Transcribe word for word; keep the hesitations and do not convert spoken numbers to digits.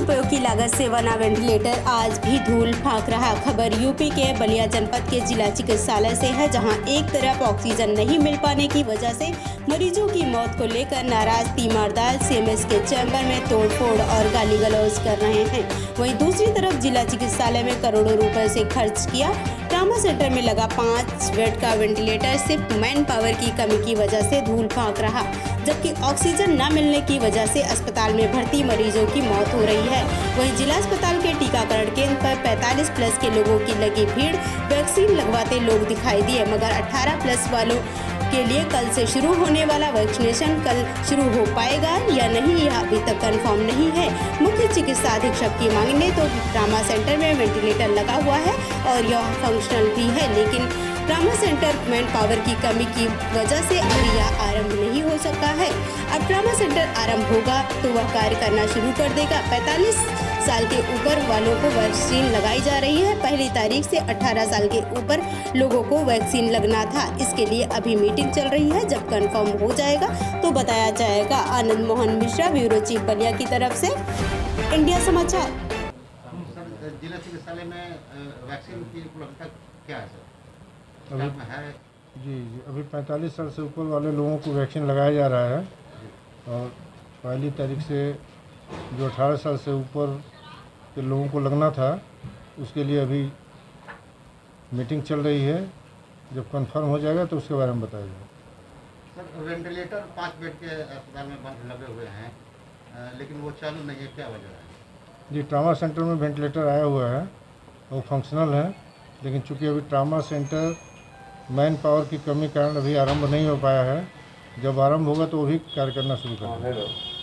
रुपयों की लागत से बना वेंटिलेटर आज भी धूल फांक रहा। खबर यूपी के बलिया जनपद के जिला चिकित्सालय से है, जहां एक तरफ ऑक्सीजन नहीं मिल पाने की वजह से मरीजों की मौत को लेकर नाराज तीमारदार सीएमएस के चैम्बर में तोड़फोड़ और गाली गलौज कर रहे हैं। वहीं दूसरी तरफ जिला चिकित्सालय में करोड़ों रुपए से खर्च किया ट्रामा सेंटर में लगा पाँच बेड का वेंटिलेटर सिर्फ मैन पावर की कमी की वजह से धूल फांक रहा, जबकि ऑक्सीजन न मिलने की वजह से अस्पताल में भर्ती मरीजों की मौत हो रही है। वहीं जिला अस्पताल के टीकाकरण केंद्र पर पैंतालीस प्लस के लोगों की लगी भीड़। वैक्सीन लगवाते लोग दिखाई दिए, मगर अठारह प्लस वालों के लिए कल से शुरू होने वाला वैक्सीनेशन कल शुरू हो पाएगा या नहीं, यह अभी तक कंफर्म नहीं है। मुख्य चिकित्सा अधीक्षक की मांगने तो ट्रामा सेंटर में वेंटिलेटर लगा हुआ है और यह फंक्शनल भी है, लेकिन ट्रामा सेंटर मैन पावर की कमी की वजह से अभी यह आरंभ नहीं हो सका है। अब ट्रामा सेंटर आरंभ होगा तो वह कार्य करना शुरू कर देगा। पैंतालीस साल के ऊपर वालों को वैक्सीन लगाई जा रही है। पहली तारीख से अठारह साल के ऊपर लोगों को वैक्सीन लगना था। इसके लिए अभी मीटिंग चल रही है, जब कंफर्म हो जाएगा तो बताया जाएगा। आनंद मोहन मिश्रा, ब्यूरो चीफ बलिया की तरफ से, इंडिया समाचार। जिला चिकित्सालय में वैक्सीन की उपलब्धता क्या है सर? अभी है जी जी अभी पैंतालीस साल से ऊपर वाले लोगों को वैक्सीन लगाया जा रहा है और पहली तारीख से जो अठारह साल से ऊपर के लोगों को लगना था उसके लिए अभी मीटिंग चल रही है। जब कंफर्म हो जाएगा तो उसके बारे में बताया जाएगा। सर, वेंटिलेटर पाँच बेड के अस्पताल में बंद लगे हुए हैं, लेकिन वो चालू नहीं है, क्या वजह है? जी, ट्रामा सेंटर में वेंटिलेटर आया हुआ है, वो फंक्शनल है, लेकिन चूँकि अभी ट्रामा सेंटर मैन पावर की कमी कारण अभी आरंभ नहीं हो पाया है। जब आरंभ होगा तो वो भी कार्य करना शुरू कर देगा।